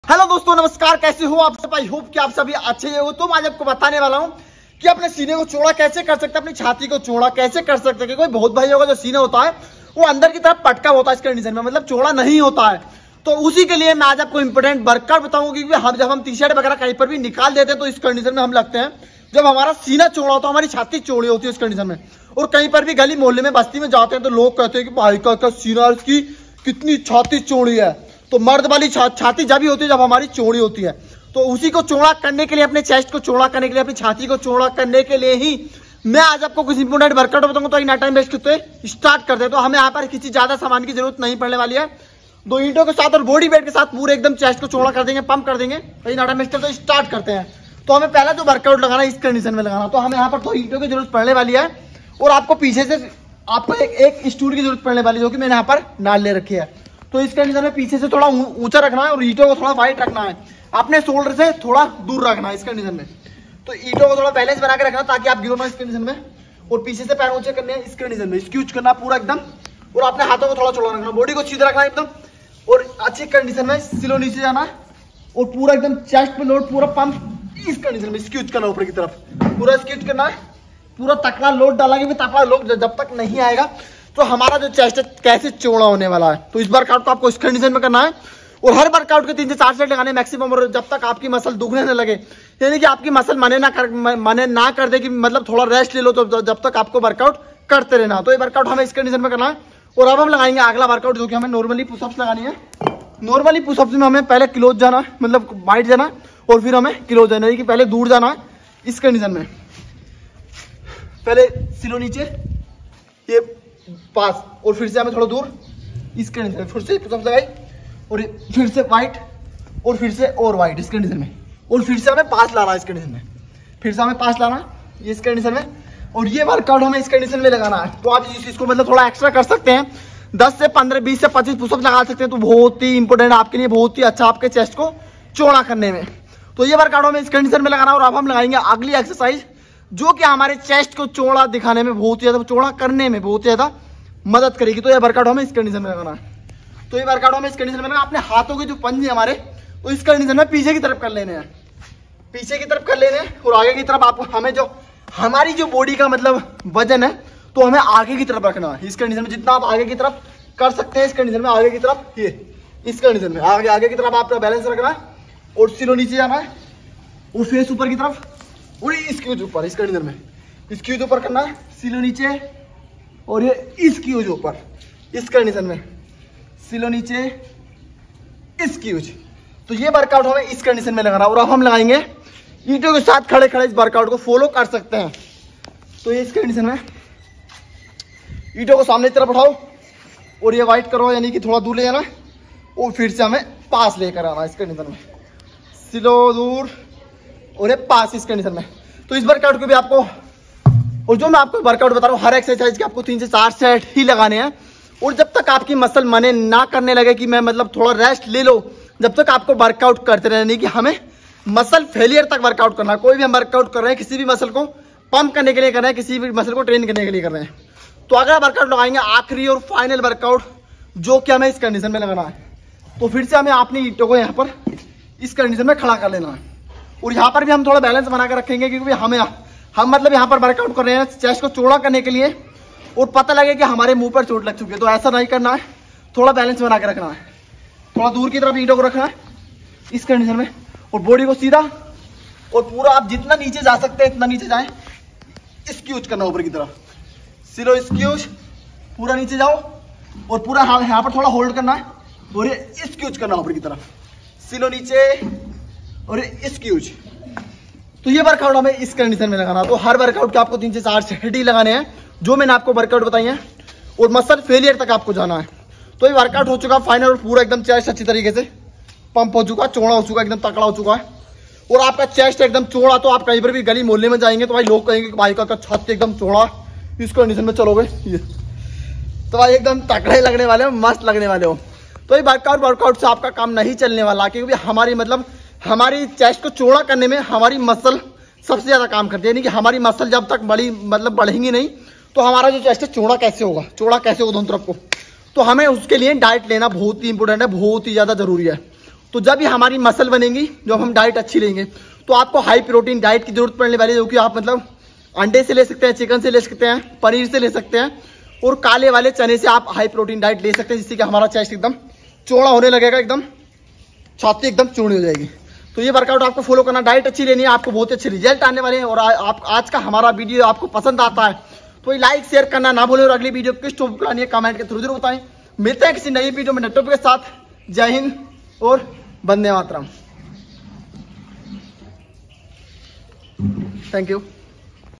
Hello दोस्तों, नमस्कार। कैसे हो आप सब? आई होप कि आप सभी अच्छे हो। तो मैं आज आपको बताने वाला हूं कि अपने सीने को चौड़ा कैसे कर सकते हैं, अपनी छाती को चौड़ा कैसे कर सकते हैं। कोई बहुत भाई होगा जो सीना होता है वो अंदर की तरफ पटका होता है इस कंडीशन में, मतलब चौड़ा नहीं होता है। तो उसी के लिए मैं आज आपको इंपोर्टेंट वर्कआउट बताऊंगा, क्योंकि हम जब हम टी शर्ट वगैरह कहीं पर भी निकाल देते हैं तो इस कंडीशन में हम लगते हैं। जब हमारा सीना चौड़ा होता है, हमारी छाती चौड़ी होती है इस कंडीशन में। और कहीं पर भी गली मोहल्ले में बस्ती में जाते हैं तो लोग कहते हैं कि भाई का सीना, इसकी कितनी छाती चौड़ी है। तो मर्द वाली छाती जब भी होती है जब हमारी चौड़ी होती है। तो उसी को चौड़ा करने के लिए, अपने चेस्ट को चौड़ा करने के लिए, अपनी छाती को चौड़ा करने के लिए ही मैं आज आपको कुछ इंपोर्टेंट वर्कआउट बताऊंगा। तो ना टाइम वेस्ट करते स्टार्ट करते हैं। तो हमें यहाँ पर किसी ज्यादा सामान की जरूरत नहीं पड़ने वाली है। 2 ईंटों के साथ और बॉडी वेट के साथ पूरे एकदम चेस्ट को चौड़ा कर देंगे, पंप कर देंगे। तो ना टाइम वेस्ट करते स्टार्ट करते हैं। तो हमें पहला जो वर्कआउट लगाना है इस कंडीशन में लगाना। तो हमें यहाँ पर 2 ईंटों की जरूरत पड़ने वाली है और आपको पीछे से आपको एक स्टूल की जरूरत पड़ने वाली है, जो कि मैंने यहाँ पर नाल ले रखी है। तो इस कंडीशन में पीछे से थोड़ा ऊंचा रखना है और ईंटों को थोड़ा वाइट रखना है, अपने शोल्डर से थोड़ा दूर रखना है इस कंडीशन में। तो ईंटों को थोड़ा बैलेंस बना के रखना ताकि आप गिरो ना इस कंडीशन में। और पीछे से पैर ऊंचे करने हैं इस कंडीशन में, स्क्यूच करना पूरा एकदम। और अपने हाथों को थोड़ा चौड़ा रखना, बॉडी को सीधा रखना एकदम। और अच्छी कंडीशन में सिलो नीचे जाना और पूरा एकदम चेस्ट पे लोड पूरा पंप इस कंडीशन में स्क्यूच करना, ऊपर की तरफ पूरा स्क्यूच करना है। पूरा तकड़ा लोड डालेंगे भी, तकड़ा लोड जब तक नहीं आएगा तो हमारा जो चेस्ट है कैसे चौड़ा होने वाला है। तो इस वर्कआउट को आपको इस कंडीशन में करना है और हर वर्कआउट के 3 से 4 सेट लगाने मैक्सिमम। और जब तक आपकी मसल दुखने न लगे, यानी कि आपकी मसल मने ना कर दे कि मतलब थोड़ा रेस्ट ले लो, तो जब तक आपको वर्कआउट करते रहना। तो ये वर्कआउट हमें इस कंडीशन में करना है। और अब हम लगाएंगे अगला वर्कआउट, जो कि हमें नॉर्मली पुशअप्स लगानी है। नॉर्मली पुशअप्स में हमें पहले क्लोज जाना, मतलब वाइड जाना, और फिर हमें क्लोज जाना, यानी कि पहले दूर जाना है इस कंडीशन में। पहले सिलो नीचे, ये पास, और फिर से हमें थोड़ा दूर इस कंडीशन में, फिर से पुशअप्स लगाई और फिर से वाइट और फिर से और वाइट इस कंडीशन में। और फिर से हमें पास लाना इस कंडीशन में, फिर से हमें पास लाना इस कंडीशन में। और ये वर्कआउट हमें इस कंडीशन में लगाना है। तो आप इसको मतलब थोड़ा एक्स्ट्रा कर सकते हैं, 10 से 15, 20 से 25 पुशअप्स लगा सकते हैं। तो बहुत ही इंपॉर्टेंट आपके लिए, बहुत ही अच्छा आपके चेस्ट को चौड़ा करने में। तो ये वर्कआउट हमें इस कंडीशन में लगाना। और अब हम लगाएंगे अगली एक्सरसाइज, जो कि हमारे चेस्ट को चौड़ा दिखाने में, बहुत ही ज्यादा चौड़ा करने में बहुत ज्यादा मदद करेगी। तो ये वर्कआउट हमें इस कंडीशन में लगाना है। तो ये वर्कआउट हमें इस कंडीशन में लगाना। अपने हाथों के जो पंजे हमारे, तो इस कंडीशन में पीछे की तरफ कर लेने हैं, पीछे की तरफ कर लेने हैं। और आगे की तरफ आपको, हमें जो हमारी जो बॉडी का मतलब वजन है, तो हमें आगे की तरफ रखना है इस कंडीशन में। जितना आप आगे की तरफ कर सकते हैं इस कंडीशन में, आगे की तरफ, ये इस कंडीशन में आगे की तरफ आपका बैलेंस रखना है। और सिलो नीचे जाना है और फेस ऊपर की तरफ और इसके ऊपर इस कंडीशन में, इसके ऊपर करना है, सिलो नीचे और ये इसकी ऊपर इस कंडीशन में, सिलो नीचे इसकी ऊपर। तो ये वर्कआउट हमें इस कंडीशन में लगाना। और अब हम लगाएंगे ईंटों के साथ खड़े खड़े। इस वर्कआउट को फॉलो कर सकते हैं। तो ये इस कंडीशन में ईंटों को सामने की तरफ उठाओ और ये वाइट करो, यानी कि थोड़ा दूर ले जाना। और फिर से हमें पास लेकर आना इस कंडीशन में, सिलो दूर और ये पास इस कंडीशन में। तो इस वर्कआउट को भी आपको, और जो मैं आपको वर्कआउट बता रहा हूँ, हर एक्सरसाइज के आपको 3 से 4 सेट ही लगाने हैं। और जब तक आपकी मसल मने ना करने लगे कि मैं मतलब थोड़ा रेस्ट ले लो, जब तक आपको वर्कआउट करते रहने की, हमें मसल फेलियर तक वर्कआउट करना है। कोई भी हम वर्कआउट कर रहे हैं, किसी भी मसल को पंप करने के लिए कर रहे हैं, किसी भी मसल को ट्रेन करने के लिए कर रहे हैं। तो अगला वर्कआउट लगाएंगे आखिरी और फाइनल वर्कआउट, जो कि हमें इस कंडीशन में लगाना है। तो फिर से हमें अपनी ईंटों को यहाँ पर इस कंडीशन में खड़ा कर लेना है। और यहाँ पर भी हम थोड़ा बैलेंस बना कर रखेंगे, क्योंकि हम मतलब यहाँ पर वर्कआउट कर रहे हैं चेस्ट को चौड़ा करने के लिए। और पता लगे कि हमारे मुंह पर चोट लग चुकी है, तो ऐसा नहीं करना है, थोड़ा बैलेंस बना के रखना है। थोड़ा दूर की तरफ ईंटों को रखना है इस कंडीशन में। और बॉडी को सीधा और पूरा, आप जितना नीचे जा सकते हैं इतना नीचे जाएं, स्क्यूच करना ऊपर की तरफ, सिलो स्क्यूच, पूरा नीचे जाओ और पूरा यहाँ पर थोड़ा होल्ड करना है और ये स्क्यूच करना ऊपर की तरफ, सिलो नीचे और ये स्क्यूच। तो ये वर्कआउट हमें इस कंडीशन में लगाना। तो हर वर्कआउट के आपको 3 से 4 सेट ही लगाने हैं, जो मैंने आपको वर्कआउट बताई है। और मसल फेलियर तक आपको जाना है। तो ये वर्कआउट हो चुका फाइनल और पूरा एकदम चेस्ट अच्छी तरीके से पंप हो चुका, चौड़ा हो चुका, एकदम तकड़ा हो चुका है। और आपका चेस्ट एकदम चौड़ा, तो आप कहीं पर भी गली मोहल्ले में जाएंगे तो भाई लोग कहेंगे कि भाई का छत एकदम चौड़ा, इस कंडीशन में चलोगे ये तो भाई एकदम तकड़े लगने वाले हो, मस्त लगने वाले हो। तो ये वर्कआउट से आपका काम नहीं चलने वाला, क्योंकि हमारी चेस्ट को चौड़ा करने में हमारी मसल सबसे ज्यादा काम करती है। यानी कि हमारी मसल जब तक बढ़ेंगी नहीं, तो हमारा जो चेस्ट है चौड़ा कैसे होगा दोनों तरफ को। तो हमें उसके लिए डाइट लेना बहुत ही इंपॉर्टेंट है, बहुत ही ज्यादा जरूरी है। तो जब भी हमारी मसल बनेंगी, जब हम डाइट अच्छी लेंगे, तो आपको हाई प्रोटीन डाइट की जरूरत पड़ने वाली है, जो कि आप मतलब अंडे से ले सकते हैं, चिकन से ले सकते हैं, पनीर से ले सकते हैं, और काले वाले चने से आप हाई प्रोटीन डाइट ले सकते हैं, जिससे कि हमारा चेस्ट एकदम चौड़ा होने लगेगा, एकदम छाती एकदम चौड़ी हो जाएगी। तो ये वर्कआउट आपको फॉलो करना, डाइट अच्छी लेनी है, आपको बहुत अच्छे रिजल्ट आने वाले हैं। और आप आज का हमारा वीडियो आपको पसंद आता है तो लाइक शेयर करना ना भूलें, और अगली वीडियो किस टॉपिक पर आनी है कमेंट के थ्रू जरूर बताएं। मिलते हैं किसी नई वीडियो में नए टॉपिक के साथ। जय हिंद और वंदे मातरम। Thank you.